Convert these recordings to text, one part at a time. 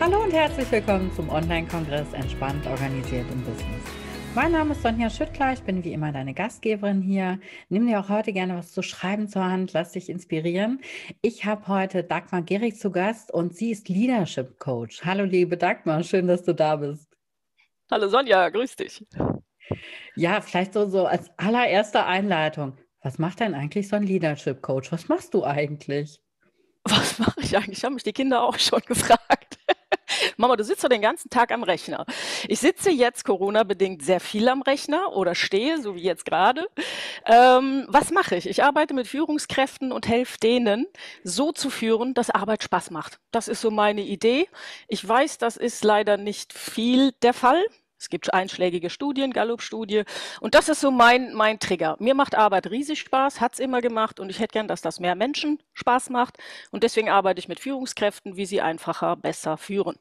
Hallo und herzlich willkommen zum Online-Kongress Entspannt organisiert im Business. Mein Name ist Sonja Schüttler, ich bin wie immer deine Gastgeberin hier. Nimm dir auch heute gerne was zu schreiben zur Hand, lass dich inspirieren. Ich habe heute Dagmar Gehrig zu Gast und sie ist Leadership Coach. Hallo liebe Dagmar, schön, dass du da bist. Hallo Sonja, grüß dich. Ja, vielleicht so als allererste Einleitung. Was macht denn eigentlich so ein Leadership Coach? Was machst du eigentlich? Was mache ich eigentlich? Haben mich die Kinder auch schon gefragt. Mama, du sitzt doch den ganzen Tag am Rechner. Ich sitze jetzt Corona-bedingt sehr viel am Rechner oder stehe, so wie jetzt gerade. Was mache ich? Ich arbeite mit Führungskräften und helfe denen, so zu führen, dass Arbeit Spaß macht. Das ist so meine Idee. Ich weiß, das ist leider nicht viel der Fall. Es gibt einschlägige Studien, Gallup-Studie. Und das ist so mein Trigger. Mir macht Arbeit riesig Spaß, hat's immer gemacht. Und ich hätte gern, dass das mehr Menschen Spaß macht. Und deswegen arbeite ich mit Führungskräften, wie sie einfacher, besser führen.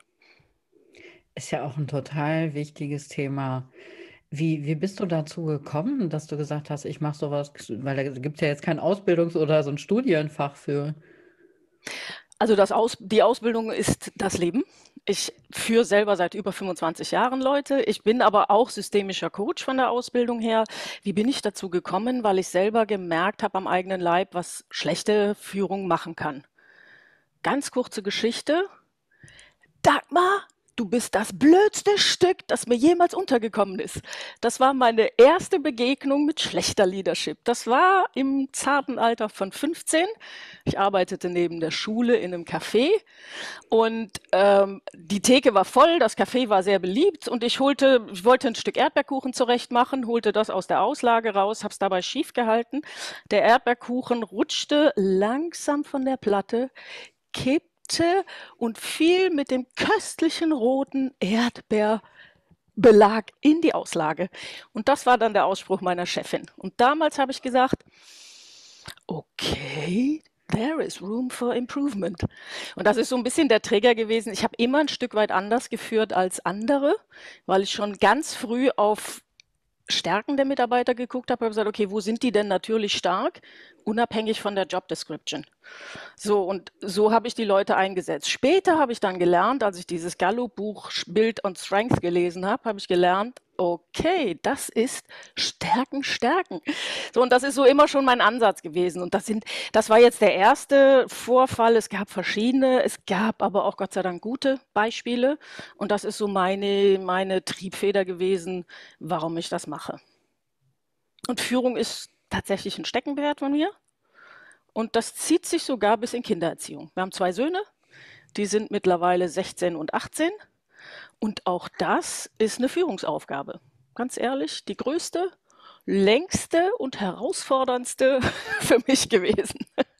Ist ja auch ein total wichtiges Thema. Wie bist du dazu gekommen, dass du gesagt hast, ich mache sowas, weil da gibt es ja jetzt kein Ausbildungs- oder so ein Studienfach für. Also die Ausbildung ist das Leben. Ich führe selber seit über 25 Jahren Leute. Ich bin aber auch systemischer Coach von der Ausbildung her. Wie bin ich dazu gekommen? Weil ich selber gemerkt habe am eigenen Leib, was schlechte Führung machen kann. Ganz kurze Geschichte. Dagmar, du bist das blödste Stück, das mir jemals untergekommen ist. Das war meine erste Begegnung mit schlechter Leadership. Das war im zarten Alter von 15. Ich arbeitete neben der Schule in einem Café und die Theke war voll, das Café war sehr beliebt und ich wollte ein Stück Erdbeerkuchen zurecht machen, holte das aus der Auslage raus, habe es dabei schief gehalten. Der Erdbeerkuchen rutschte langsam von der Platte, kippte und fiel mit dem köstlichen roten Erdbeerbelag in die Auslage. Und das war dann der Ausspruch meiner Chefin. Und damals habe ich gesagt, okay, there is room for improvement. Und das ist so ein bisschen der Trigger gewesen. Ich habe immer ein Stück weit anders geführt als andere, weil ich schon ganz früh auf Stärken der Mitarbeiter geguckt habe, habe gesagt, okay, wo sind die denn natürlich stark, unabhängig von der Job Description. So, und so habe ich die Leute eingesetzt. Später habe ich dann gelernt, als ich dieses Gallup-Buch Build on Strength gelesen habe, habe ich gelernt, okay, das ist Stärken, Stärken. So, und das ist so immer schon mein Ansatz gewesen. Und das war jetzt der erste Vorfall. Es gab verschiedene, es gab aber auch Gott sei Dank gute Beispiele. Und das ist so meine Triebfeder gewesen, warum ich das mache. Und Führung ist tatsächlich ein Steckenpferd von mir. Und das zieht sich sogar bis in Kindererziehung. Wir haben zwei Söhne, die sind mittlerweile 16 und 18. Und auch das ist eine Führungsaufgabe. Ganz ehrlich, die größte, längste und herausforderndste für mich gewesen.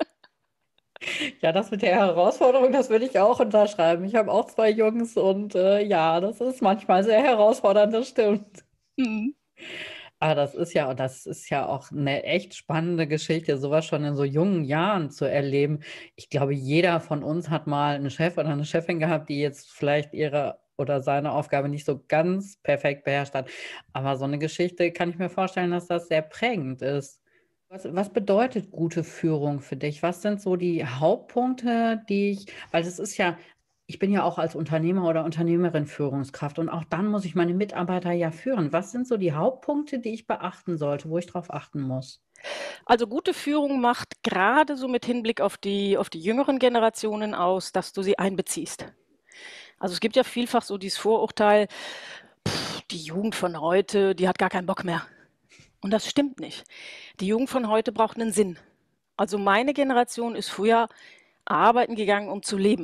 Ja, das mit der Herausforderung, das würde ich auch unterschreiben. Ich habe auch zwei Jungs und ja, das ist manchmal sehr herausfordernd, das stimmt. Mhm. Aber das ist ja auch eine echt spannende Geschichte, sowas schon in so jungen Jahren zu erleben. Ich glaube, jeder von uns hat mal einen Chef oder eine Chefin gehabt, die jetzt vielleicht ihre oder seine Aufgabe nicht so ganz perfekt beherrscht hat. Aber so eine Geschichte kann ich mir vorstellen, dass das sehr prägend ist. Was bedeutet gute Führung für dich? Was sind so die Hauptpunkte, weil das ist ja, ich bin ja auch als Unternehmer oder Unternehmerin Führungskraft und auch dann muss ich meine Mitarbeiter ja führen. Was sind so die Hauptpunkte, die ich beachten sollte, wo ich drauf achten muss? Also gute Führung macht gerade so mit Hinblick auf die jüngeren Generationen aus, dass du sie einbeziehst. Also es gibt ja vielfach so dieses Vorurteil, die Jugend von heute, die hat gar keinen Bock mehr. Und das stimmt nicht. Die Jugend von heute braucht einen Sinn. Also meine Generation ist früher arbeiten gegangen, um zu leben.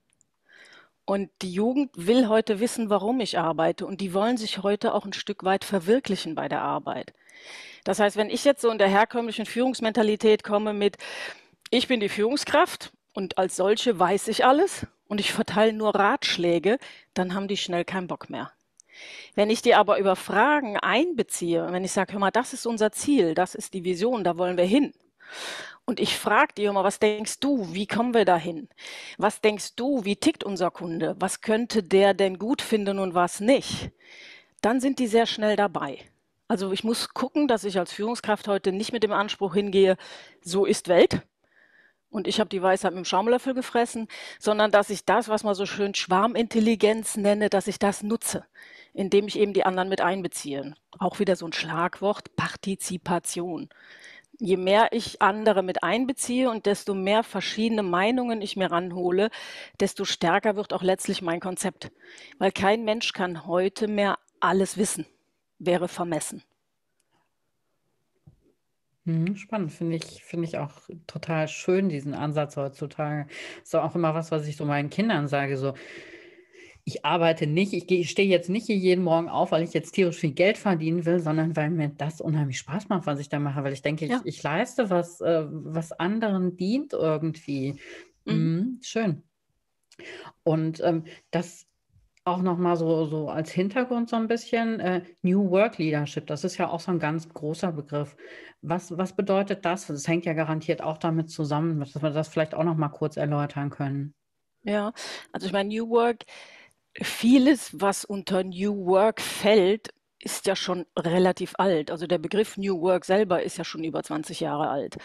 Und die Jugend will heute wissen, warum ich arbeite. Und die wollen sich heute auch ein Stück weit verwirklichen bei der Arbeit. Das heißt, wenn ich jetzt so in der herkömmlichen Führungsmentalität komme mit, ich bin die Führungskraft und als solche weiß ich alles und ich verteile nur Ratschläge, dann haben die schnell keinen Bock mehr. Wenn ich die aber über Fragen einbeziehe, wenn ich sage, hör mal, das ist unser Ziel, das ist die Vision, da wollen wir hin. Und ich frage die immer, was denkst du, wie kommen wir dahin? Was denkst du, wie tickt unser Kunde? Was könnte der denn gut finden und was nicht? Dann sind die sehr schnell dabei. Also ich muss gucken, dass ich als Führungskraft heute nicht mit dem Anspruch hingehe, so ist Welt und ich habe die Weisheit mit dem Schaumlöffel gefressen, sondern dass ich das, was man so schön Schwarmintelligenz nenne, dass ich das nutze, indem ich eben die anderen mit einbeziehe. Auch wieder so ein Schlagwort, Partizipation. Je mehr ich andere mit einbeziehe und desto mehr verschiedene Meinungen ich mir ranhole, desto stärker wird auch letztlich mein Konzept. Weil kein Mensch kann heute mehr alles wissen. Wäre vermessen. Spannend, finde ich auch total schön, diesen Ansatz heutzutage. Ist auch immer was ich so meinen Kindern sage, so, ich arbeite nicht, ich stehe jetzt nicht hier jeden Morgen auf, weil ich jetzt tierisch viel Geld verdienen will, sondern weil mir das unheimlich Spaß macht, was ich da mache, weil ich denke, Ja. ich leiste was anderen dient irgendwie. Schön. Und das auch nochmal so als Hintergrund so ein bisschen, New Work Leadership, das ist ja auch so ein ganz großer Begriff. Was bedeutet das? Das hängt ja garantiert auch damit zusammen, dass wir das vielleicht auch nochmal kurz erläutern können. Ja, also ich meine, New Work, vieles, was unter New Work fällt, ist ja schon relativ alt. Also der Begriff New Work selber ist ja schon über 20 Jahre alt.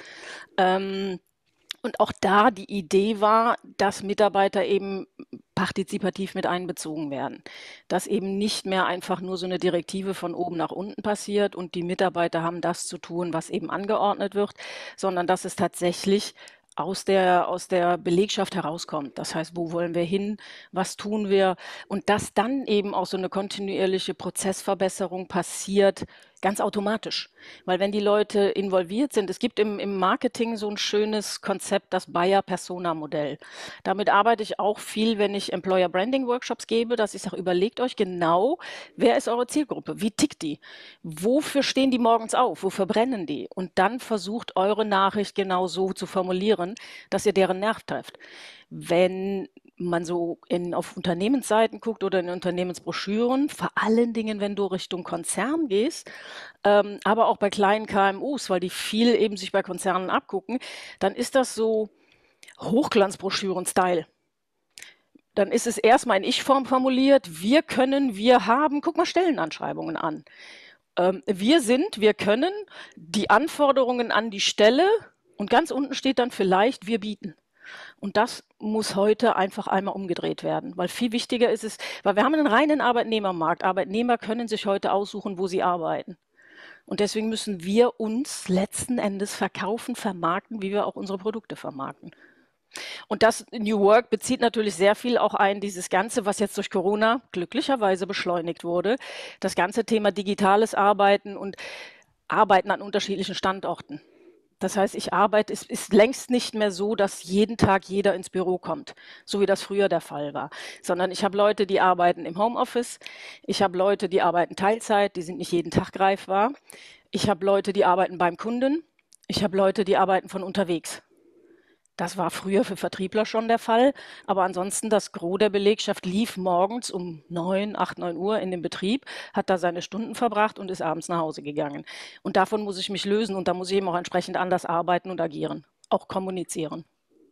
Und auch da die Idee war, dass Mitarbeiter eben partizipativ mit einbezogen werden. Dass eben nicht mehr einfach nur so eine Direktive von oben nach unten passiert und die Mitarbeiter haben das zu tun, was eben angeordnet wird, sondern dass es tatsächlich aus der Belegschaft herauskommt. Das heißt, wo wollen wir hin? Was tun wir? Und dass dann eben auch so eine kontinuierliche Prozessverbesserung passiert, ganz automatisch. Weil wenn die Leute involviert sind, es gibt im Marketing so ein schönes Konzept, das Buyer-Persona-Modell. Damit arbeite ich auch viel, wenn ich Employer Branding Workshops gebe, dass ich sage, überlegt euch genau, wer ist eure Zielgruppe? Wie tickt die? Wofür stehen die morgens auf? Wofür brennen die? Und dann versucht eure Nachricht genau so zu formulieren, dass ihr deren Nerv trefft. Wenn man so auf Unternehmensseiten guckt oder in Unternehmensbroschüren, vor allen Dingen, wenn du Richtung Konzern gehst, aber auch bei kleinen KMUs, weil die viel eben sich bei Konzernen abgucken, dann ist das so Hochglanzbroschüren-Style. Dann ist es erstmal in Ich-Form formuliert, wir können, wir haben, guck mal Stellenanschreibungen an. Wir können die Anforderungen an die Stelle und ganz unten steht dann vielleicht, wir bieten. Und das muss heute einfach einmal umgedreht werden, weil viel wichtiger ist es, weil wir haben einen reinen Arbeitnehmermarkt. Arbeitnehmer können sich heute aussuchen, wo sie arbeiten. Und deswegen müssen wir uns letzten Endes verkaufen, vermarkten, wie wir auch unsere Produkte vermarkten. Und das New Work bezieht natürlich sehr viel auch ein, dieses Ganze, was jetzt durch Corona glücklicherweise beschleunigt wurde, das ganze Thema digitales Arbeiten und Arbeiten an unterschiedlichen Standorten. Das heißt, es ist längst nicht mehr so, dass jeden Tag jeder ins Büro kommt, so wie das früher der Fall war, sondern ich habe Leute, die arbeiten im Homeoffice, ich habe Leute, die arbeiten Teilzeit, die sind nicht jeden Tag greifbar, ich habe Leute, die arbeiten beim Kunden, ich habe Leute, die arbeiten von unterwegs. Das war früher für Vertriebler schon der Fall, aber ansonsten das Gros der Belegschaft lief morgens um 9 Uhr in den Betrieb, hat da seine Stunden verbracht und ist abends nach Hause gegangen. Und davon muss ich mich lösen und da muss ich eben auch entsprechend anders arbeiten und agieren, auch kommunizieren.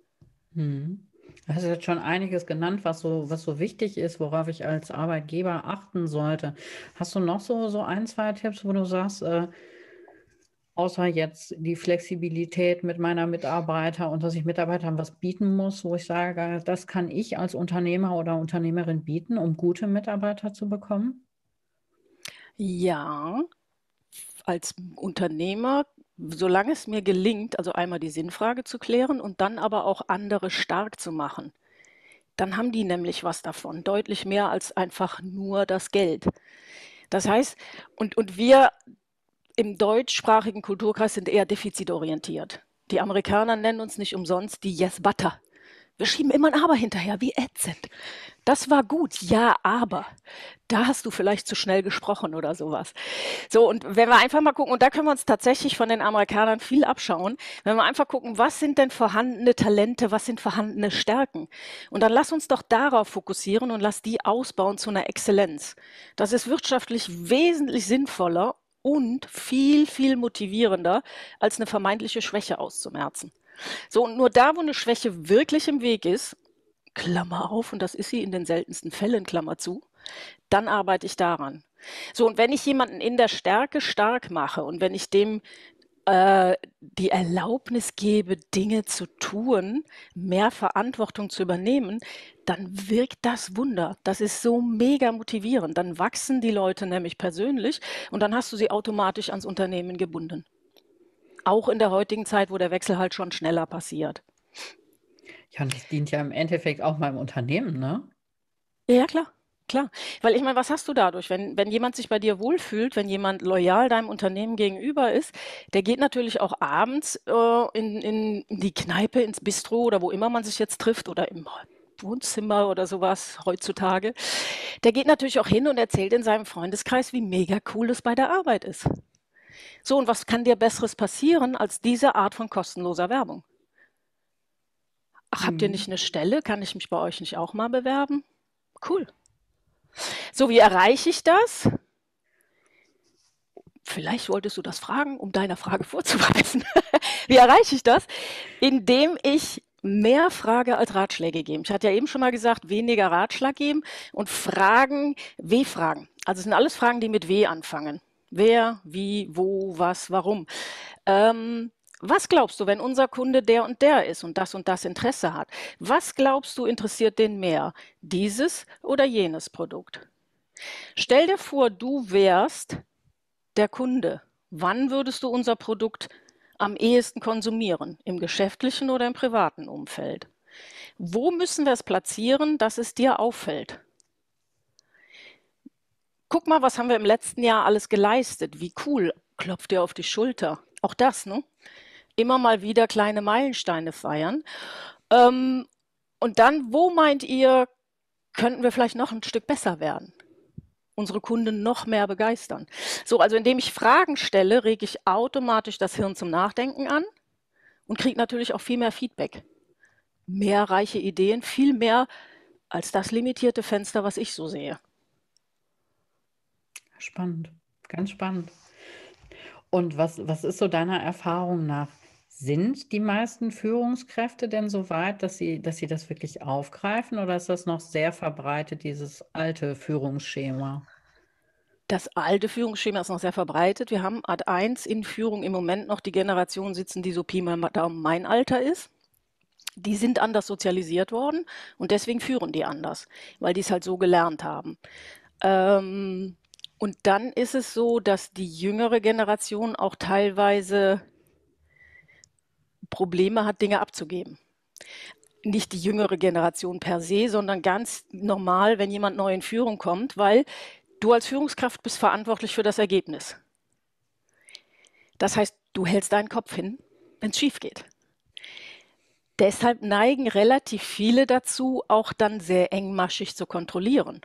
Du hast jetzt schon einiges genannt, was so wichtig ist, worauf ich als Arbeitgeber achten sollte. Hast du noch so ein, zwei Tipps, wo du sagst, außer jetzt die Flexibilität mit meiner Mitarbeiter und dass ich Mitarbeitern was bieten muss, wo ich sage, das kann ich als Unternehmer oder Unternehmerin bieten, um gute Mitarbeiter zu bekommen? Ja, als Unternehmer, solange es mir gelingt, also einmal die Sinnfrage zu klären und dann aber auch andere stark zu machen, dann haben die nämlich was davon, deutlich mehr als einfach nur das Geld. Das heißt, und wir im deutschsprachigen Kulturkreis sind eher defizitorientiert. Die Amerikaner nennen uns nicht umsonst die Yes Butter. Wir schieben immer ein Aber hinterher, wie ätzend. Das war gut, ja, aber da hast du vielleicht zu schnell gesprochen oder sowas. So, und wenn wir einfach mal gucken, und da können wir uns tatsächlich von den Amerikanern viel abschauen, wenn wir einfach gucken, was sind denn vorhandene Talente, was sind vorhandene Stärken? Und dann lass uns doch darauf fokussieren und lass die ausbauen zu einer Exzellenz. Das ist wirtschaftlich wesentlich sinnvoller und viel, viel motivierender, als eine vermeintliche Schwäche auszumerzen. So, und nur da, wo eine Schwäche wirklich im Weg ist, Klammer auf, und das ist sie in den seltensten Fällen, Klammer zu, dann arbeite ich daran. So, und wenn ich jemanden in der Stärke stark mache und wenn ich dem die Erlaubnis gebe, Dinge zu tun, mehr Verantwortung zu übernehmen, dann wirkt das Wunder. Das ist so mega motivierend. Dann wachsen die Leute nämlich persönlich und dann hast du sie automatisch ans Unternehmen gebunden. Auch in der heutigen Zeit, wo der Wechsel halt schon schneller passiert. Ja, und das dient ja im Endeffekt auch meinem Unternehmen, ne? Ja, klar, klar. Weil ich meine, was hast du dadurch? Wenn jemand sich bei dir wohlfühlt, wenn jemand loyal deinem Unternehmen gegenüber ist, der geht natürlich auch abends in die Kneipe, ins Bistro oder wo immer man sich jetzt trifft oder im Wohnzimmer oder sowas heutzutage. Der geht natürlich auch hin und erzählt in seinem Freundeskreis, wie mega cool es bei der Arbeit ist. So, und was kann dir Besseres passieren als diese Art von kostenloser Werbung? Ach, habt ihr nicht Hm. eine Stelle? Kann ich mich bei euch nicht auch mal bewerben? Cool. So, wie erreiche ich das? Vielleicht wolltest du das fragen, um deiner Frage vorzuweisen. Wie erreiche ich das? Indem ich mehr frage als Ratschläge gebe. Ich hatte ja eben schon mal gesagt, weniger Ratschlag geben und Fragen, W-Fragen. Also es sind alles Fragen, die mit W anfangen. Wer, wie, wo, was, warum. Was glaubst du, wenn unser Kunde der ist und das Interesse hat? Was glaubst du interessiert den mehr? Dieses oder jenes Produkt? Stell dir vor, du wärst der Kunde. Wann würdest du unser Produkt am ehesten konsumieren? Im geschäftlichen oder im privaten Umfeld? Wo müssen wir es platzieren, dass es dir auffällt? Guck mal, was haben wir im letzten Jahr alles geleistet? Wie cool, klopft dir auf die Schulter. Auch das, ne? Immer mal wieder kleine Meilensteine feiern. Und dann, wo meint ihr, könnten wir vielleicht noch ein Stück besser werden? Unsere Kunden noch mehr begeistern. So, also indem ich Fragen stelle, rege ich automatisch das Hirn zum Nachdenken an und kriege natürlich auch viel mehr Feedback. Mehr reiche Ideen, viel mehr als das limitierte Fenster, was ich so sehe. Spannend, ganz spannend. Und was ist so deiner Erfahrung nach? Sind die meisten Führungskräfte denn so weit, dass sie das wirklich aufgreifen, oder ist das noch sehr verbreitet, dieses alte Führungsschema? Das alte Führungsschema ist noch sehr verbreitet. Wir haben Art 1 in Führung im Moment noch die Generation sitzen, die so Pi mal Daumen mein Alter ist. Die sind anders sozialisiert worden und deswegen führen die anders, weil die es halt so gelernt haben. Und dann ist es so, dass die jüngere Generation auch teilweise Probleme hat, Dinge abzugeben. Nicht die jüngere Generation per se, sondern ganz normal, wenn jemand neu in Führung kommt, weil du als Führungskraft bist verantwortlich für das Ergebnis. Das heißt, du hältst deinen Kopf hin, wenn es schief geht. Deshalb neigen relativ viele dazu, auch dann sehr engmaschig zu kontrollieren.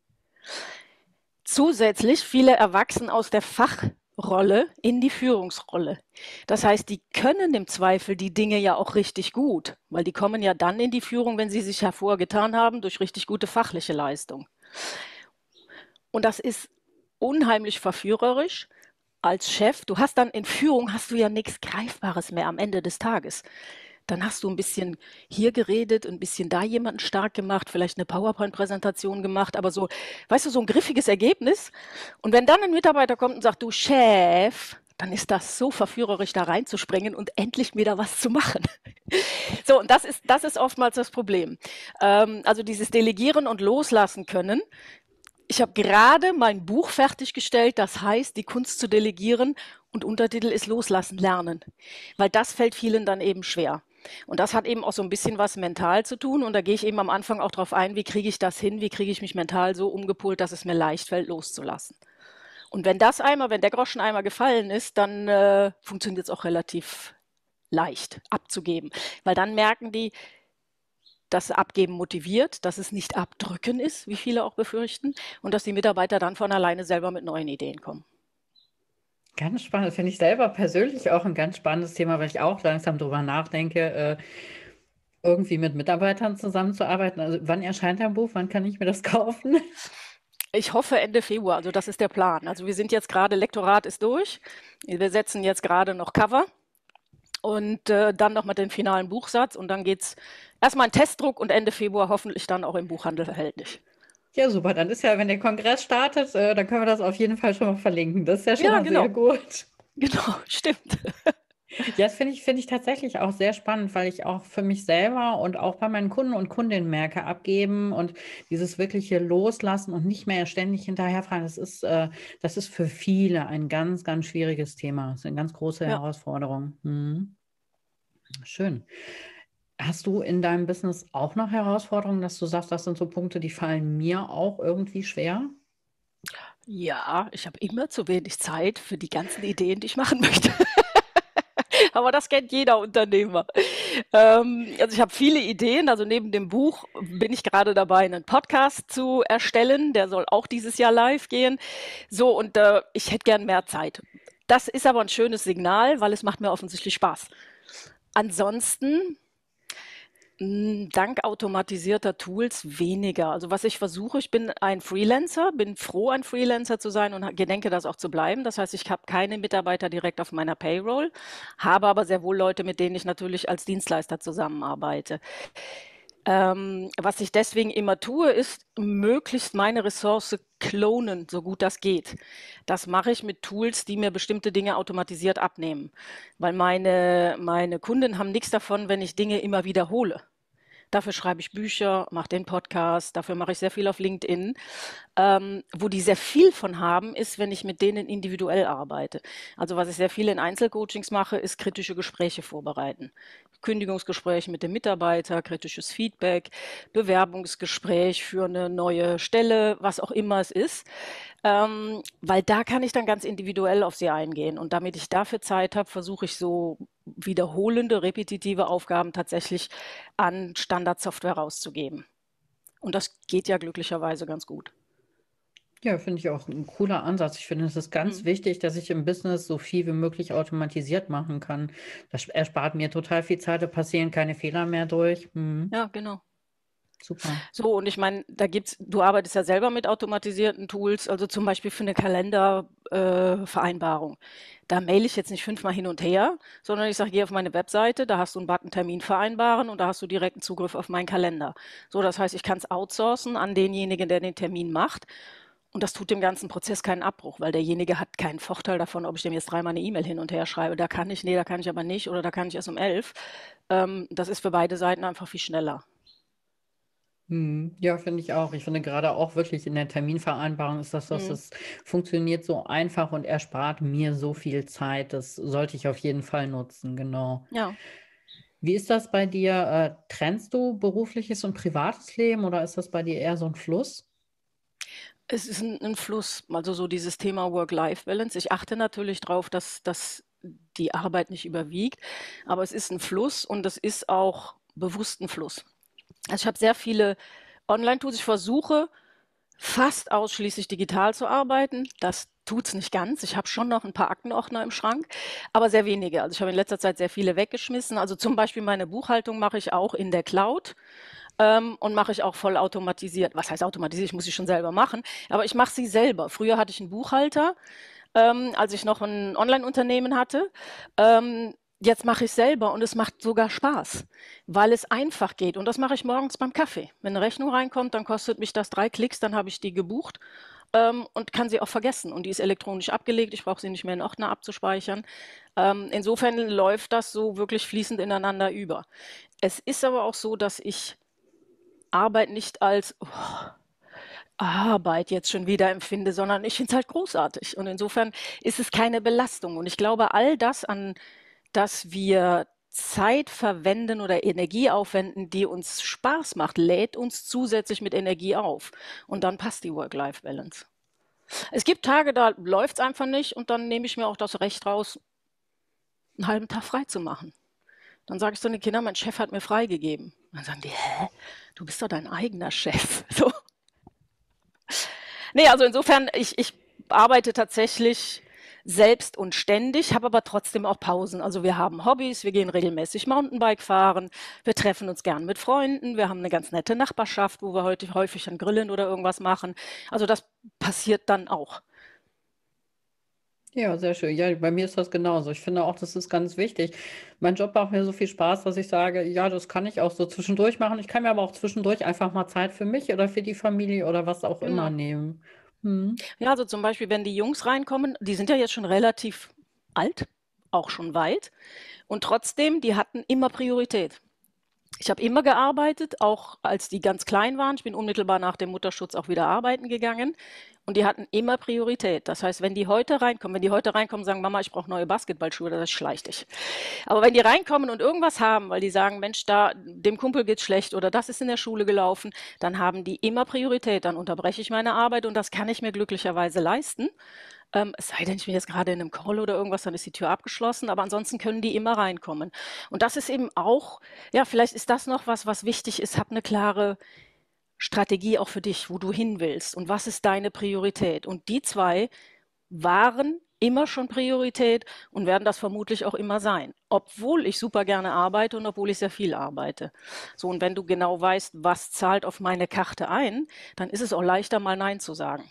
Zusätzlich viele erwachsen aus der Fachrolle in die Führungsrolle. Das heißt, die können im Zweifel die Dinge ja auch richtig gut, weil die kommen ja dann in die Führung, wenn sie sich hervorgetan haben durch richtig gute fachliche Leistung. Und das ist unheimlich verführerisch als Chef. Du hast dann in Führung hast du ja nichts Greifbares mehr am Ende des Tages. Dann hast du ein bisschen hier geredet, ein bisschen da jemanden stark gemacht, vielleicht eine PowerPoint-Präsentation gemacht, aber so, weißt du, so ein griffiges Ergebnis. Und wenn dann ein Mitarbeiter kommt und sagt, du Chef, dann ist das so verführerisch, da reinzuspringen und endlich wieder was zu machen. So, und das ist oftmals das Problem. Also dieses Delegieren und Loslassen können. Ich habe gerade mein Buch fertiggestellt, das heißt, die Kunst zu delegieren, und Untertitel ist Loslassen lernen, weil das fällt vielen dann eben schwer. Und das hat eben auch so ein bisschen was mental zu tun. Und da gehe ich eben am Anfang auch drauf ein, wie kriege ich das hin, wie kriege ich mich mental so umgepolt, dass es mir leicht fällt, loszulassen. Und wenn der Groschen einmal gefallen ist, dann funktioniert es auch relativ leicht abzugeben. Weil dann merken die, dass Abgeben motiviert, dass es nicht Abdrücken ist, wie viele auch befürchten, und dass die Mitarbeiter dann von alleine selber mit neuen Ideen kommen. Ganz spannend, finde ich selber persönlich auch ein ganz spannendes Thema, weil ich auch langsam drüber nachdenke, irgendwie mit Mitarbeitern zusammenzuarbeiten. Also wann erscheint dein Buch? Wann kann ich mir das kaufen? Ich hoffe Ende Februar, also das ist der Plan. Also wir sind jetzt gerade, Lektorat ist durch, wir setzen jetzt gerade noch Cover und dann noch mit dem finalen Buchsatz und dann geht es erstmal in Testdruck und Ende Februar hoffentlich dann auch im Buchhandel erhältlich. Ja, super. Dann ist ja, wenn der Kongress startet, dann können wir das auf jeden Fall schon mal verlinken. Das ist ja schon Ja, mal sehr genau. gut. Genau, stimmt. Ja, das finde ich tatsächlich auch sehr spannend, weil ich auch für mich selber und auch bei meinen Kunden und Kundinnen merke, abgeben und dieses wirkliche Loslassen und nicht mehr ständig hinterherfragen, das ist für viele ein ganz, ganz schwieriges Thema. Das ist eine ganz große Ja. Herausforderung. Schön. Hast du in deinem Business auch noch Herausforderungen, dass du sagst, das sind so Punkte, die fallen mir auch irgendwie schwer? Ja, ich habe immer zu wenig Zeit für die ganzen Ideen, die ich machen möchte. Aber das kennt jeder Unternehmer. Also ich habe viele Ideen. Also neben dem Buch bin ich gerade dabei, einen Podcast zu erstellen. Der soll auch dieses Jahr live gehen. So, und ich hätte gern mehr Zeit. Das ist aber ein schönes Signal, weil es macht mir offensichtlich Spaß. Ansonsten dank automatisierter Tools weniger. Also was ich versuche, ich bin ein Freelancer, bin froh, ein Freelancer zu sein und gedenke das auch zu bleiben. Das heißt, ich habe keine Mitarbeiter direkt auf meiner Payroll, habe aber sehr wohl Leute, mit denen ich natürlich als Dienstleister zusammenarbeite. Was ich deswegen immer tue, ist möglichst meine Ressource klonen, so gut das geht. Das mache ich mit Tools, die mir bestimmte Dinge automatisiert abnehmen. Weil meine Kunden haben nichts davon, wenn ich Dinge immer wiederhole. Dafür schreibe ich Bücher, mache den Podcast, dafür mache ich sehr viel auf LinkedIn. Wo die sehr viel von haben, ist, wenn ich mit denen individuell arbeite. Also was ich sehr viel in Einzelcoachings mache, ist kritische Gespräche vorbereiten. Kündigungsgespräch mit dem Mitarbeiter, kritisches Feedback, Bewerbungsgespräch für eine neue Stelle, was auch immer es ist. Weil da kann ich dann ganz individuell auf sie eingehen. Und damit ich dafür Zeit habe, versuche ich so wiederholende, repetitive Aufgaben tatsächlich an Standardsoftware rauszugeben. Und das geht ja glücklicherweise ganz gut. Ja, finde ich auch ein cooler Ansatz. Ich finde, es ist ganz Mhm. wichtig, dass ich im Business so viel wie möglich automatisiert machen kann. Das erspart mir total viel Zeit, da passieren keine Fehler mehr durch. Ja, genau. Super. So, und ich meine, du arbeitest ja selber mit automatisierten Tools, also zum Beispiel für eine Kalendervereinbarung. Da maile ich jetzt nicht 5-mal hin und her, sondern ich sage, geh auf meine Webseite, da hast du einen Button Termin vereinbaren und da hast du direkten Zugriff auf meinen Kalender. So, das heißt, ich kann es outsourcen an denjenigen, der den Termin macht. Und das tut dem ganzen Prozess keinen Abbruch, weil derjenige hat keinen Vorteil davon, ob ich dem jetzt 3-mal eine E-Mail hin und her schreibe. Da kann ich, nee, da kann ich aber nicht oder da kann ich erst um 11. Das ist für beide Seiten einfach viel schneller. Ja, finde ich auch. Ich finde gerade auch wirklich in der Terminvereinbarung ist Mhm. das funktioniert so einfach und erspart mir so viel Zeit. Das sollte ich auf jeden Fall nutzen, genau. Ja. Wie ist das bei dir? Trennst du berufliches und privates Leben oder ist das bei dir eher so ein Fluss? Es ist ein Fluss, also so dieses Thema Work-Life-Balance. Ich achte natürlich drauf, dass die Arbeit nicht überwiegt, aber es ist ein Fluss und es ist auch bewusst ein Fluss. Also ich habe sehr viele Online-Tools. Ich versuche fast ausschließlich digital zu arbeiten. Das tut's nicht ganz. Ich habe schon noch ein paar Aktenordner im Schrank, aber sehr wenige. Also ich habe in letzter Zeit sehr viele weggeschmissen. Also zum Beispiel meine Buchhaltung mache ich auch in der Cloud. Und mache ich auch voll automatisiert. Was heißt automatisiert? Ich muss sie schon selber machen, aber ich mache sie selber. Früher hatte ich einen Buchhalter, als ich noch ein Online-Unternehmen hatte. Jetzt mache ich selber und es macht sogar Spaß, weil es einfach geht. Und das mache ich morgens beim Kaffee. Wenn eine Rechnung reinkommt, dann kostet mich das 3 Klicks, dann habe ich die gebucht und kann sie auch vergessen. Und die ist elektronisch abgelegt. Ich brauche sie nicht mehr in Ordner abzuspeichern. Insofern läuft das so wirklich fließend ineinander über. Es ist aber auch so, dass ich Arbeit nicht als Arbeit jetzt schon wieder empfinde, sondern ich finde es halt großartig. Und insofern ist es keine Belastung. Und ich glaube, all das, an das wir Zeit verwenden oder Energie aufwenden, die uns Spaß macht, lädt uns zusätzlich mit Energie auf. Und dann passt die Work-Life-Balance. Es gibt Tage, da läuft es einfach nicht und dann nehme ich mir auch das Recht raus, einen halben Tag frei zu machen. Dann sage ich zu den Kindern, mein Chef hat mir freigegeben. Dann sagen die, hä? Du bist doch dein eigener Chef. So. Nee, also insofern, ich arbeite tatsächlich selbst und ständig, habe aber trotzdem auch Pausen. Also wir haben Hobbys, wir gehen regelmäßig Mountainbike fahren, wir treffen uns gern mit Freunden, wir haben eine ganz nette Nachbarschaft, wo wir heute häufig ein Grillen oder irgendwas machen. Also das passiert dann auch. Ja, sehr schön. Ja, bei mir ist das genauso. Ich finde auch, das ist ganz wichtig. Mein Job macht mir so viel Spaß, dass ich sage, ja, das kann ich auch so zwischendurch machen. Ich kann mir aber auch zwischendurch einfach mal Zeit für mich oder für die Familie oder was auch immer Genau. nehmen. Hm. Ja, also zum Beispiel, wenn die Jungs reinkommen, die sind ja jetzt schon relativ alt, auch schon weit. Und trotzdem, die hatten immer Priorität. Ich habe immer gearbeitet, auch als die ganz klein waren. Ich bin unmittelbar nach dem Mutterschutz auch wieder arbeiten gegangen. Und die hatten immer Priorität. Das heißt, wenn die heute reinkommen und sagen, Mama, ich brauche neue Basketballschuhe, das schleich dich. Aber wenn die reinkommen und irgendwas haben, weil die sagen, Mensch, da dem Kumpel geht's schlecht oder das ist in der Schule gelaufen, dann haben die immer Priorität. Dann unterbreche ich meine Arbeit und das kann ich mir glücklicherweise leisten. Es sei denn, ich bin jetzt gerade in einem Call oder irgendwas, dann ist die Tür abgeschlossen, aber ansonsten können die immer reinkommen. Und das ist eben auch, ja, vielleicht ist das noch was wichtig ist, hab eine klare Strategie auch für dich, wo du hin willst und was ist deine Priorität. Und die zwei waren immer schon Priorität und werden das vermutlich auch immer sein, obwohl ich super gerne arbeite und obwohl ich sehr viel arbeite. So, und wenn du genau weißt, was zahlt auf meine Karte ein, dann ist es auch leichter, mal Nein zu sagen.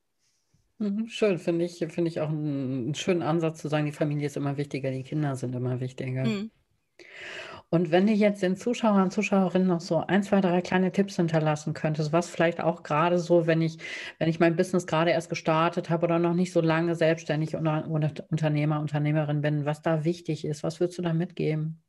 Schön, finde ich auch einen schönen Ansatz zu sagen, die Familie ist immer wichtiger, die Kinder sind immer wichtiger. Mhm. Und wenn du jetzt den Zuschauern und Zuschauerinnen noch so ein, zwei, drei kleine Tipps hinterlassen könntest, was vielleicht auch gerade so, wenn ich mein Business gerade erst gestartet habe oder noch nicht so lange selbstständig oder Unternehmer, Unternehmerin bin, was da wichtig ist, was würdest du da mitgeben?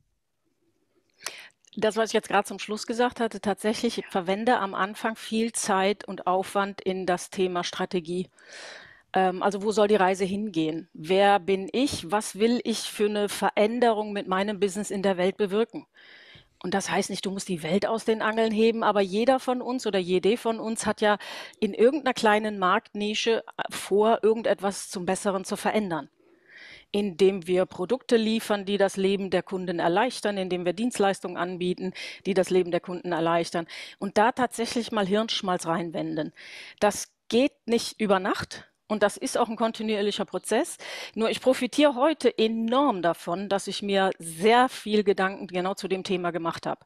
Das, was ich jetzt gerade zum Schluss gesagt hatte, tatsächlich, ich verwende am Anfang viel Zeit und Aufwand in das Thema Strategie. Also wo soll die Reise hingehen? Wer bin ich? Was will ich für eine Veränderung mit meinem Business in der Welt bewirken? Und das heißt nicht, du musst die Welt aus den Angeln heben, aber jeder von uns oder jede von uns hat ja in irgendeiner kleinen Marktnische vor, irgendetwas zum Besseren zu verändern, indem wir Produkte liefern, die das Leben der Kunden erleichtern, indem wir Dienstleistungen anbieten, die das Leben der Kunden erleichtern. Und da tatsächlich mal Hirnschmalz reinwenden. Das geht nicht über Nacht. Und das ist auch ein kontinuierlicher Prozess. Nur ich profitiere heute enorm davon, dass ich mir sehr viel Gedanken genau zu dem Thema gemacht habe.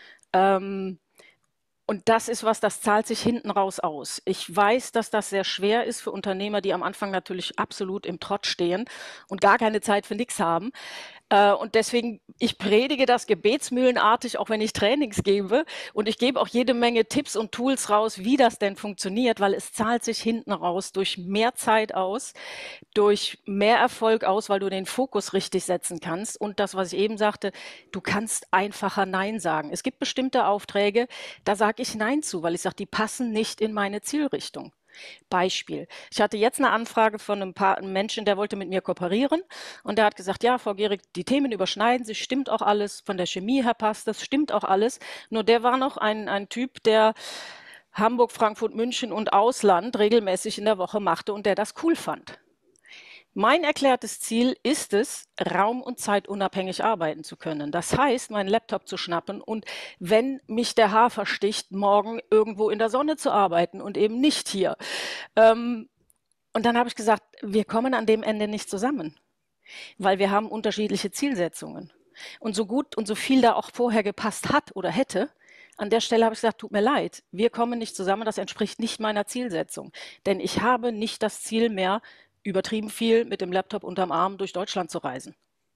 Und das ist was, das zahlt sich hinten raus aus. Ich weiß, dass das sehr schwer ist für Unternehmer, die am Anfang natürlich absolut im Trott stehen und gar keine Zeit für nichts haben. Und deswegen, ich predige das gebetsmühlenartig, auch wenn ich Trainings gebe. Und ich gebe auch jede Menge Tipps und Tools raus, wie das denn funktioniert, weil es zahlt sich hinten raus durch mehr Zeit aus, durch mehr Erfolg aus, weil du den Fokus richtig setzen kannst. Und das, was ich eben sagte, du kannst einfacher Nein sagen. Es gibt bestimmte Aufträge, da sage ich Nein zu, weil ich sage, die passen nicht in meine Zielrichtung. Beispiel. Ich hatte jetzt eine Anfrage von einem Menschen, der wollte mit mir kooperieren und der hat gesagt, ja, Frau Gehrig, die Themen überschneiden sich, stimmt auch alles, von der Chemie her passt das, stimmt auch alles. Nur der war noch ein Typ, der Hamburg, Frankfurt, München und Ausland regelmäßig in der Woche machte und der das cool fand. Mein erklärtes Ziel ist es, raum- und zeitunabhängig arbeiten zu können. Das heißt, meinen Laptop zu schnappen und wenn mich der Hafer sticht, morgen irgendwo in der Sonne zu arbeiten und eben nicht hier. Und dann habe ich gesagt, wir kommen an dem Ende nicht zusammen, weil wir haben unterschiedliche Zielsetzungen. Und so gut und so viel da auch vorher gepasst hat oder hätte, an der Stelle habe ich gesagt, tut mir leid, wir kommen nicht zusammen, das entspricht nicht meiner Zielsetzung. Denn ich habe nicht das Ziel mehr, übertrieben viel mit dem Laptop unterm Arm durch Deutschland zu reisen.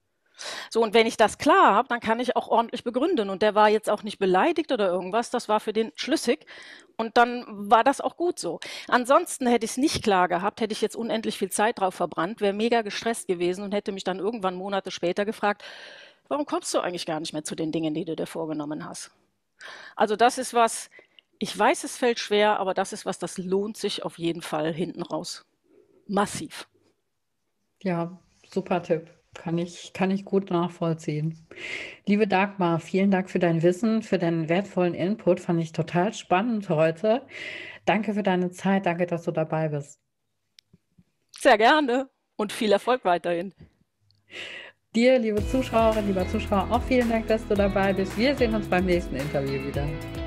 So, und wenn ich das klar habe, dann kann ich auch ordentlich begründen. Und der war jetzt auch nicht beleidigt oder irgendwas, das war für den schlüssig. Und dann war das auch gut so. Ansonsten hätte ich es nicht klar gehabt, hätte ich jetzt unendlich viel Zeit drauf verbrannt, wäre mega gestresst gewesen und hätte mich dann irgendwann Monate später gefragt, warum kommst du eigentlich gar nicht mehr zu den Dingen, die du dir vorgenommen hast? Also das ist was, ich weiß, es fällt schwer, aber das ist was, das lohnt sich auf jeden Fall hinten raus. Massiv. Ja, super Tipp. Kann ich gut nachvollziehen. Liebe Dagmar, vielen Dank für dein Wissen, für deinen wertvollen Input. Fand ich total spannend heute. Danke für deine Zeit. Danke, dass du dabei bist. Sehr gerne und viel Erfolg weiterhin. Dir, liebe Zuschauerinnen, lieber Zuschauer, auch vielen Dank, dass du dabei bist. Wir sehen uns beim nächsten Interview wieder.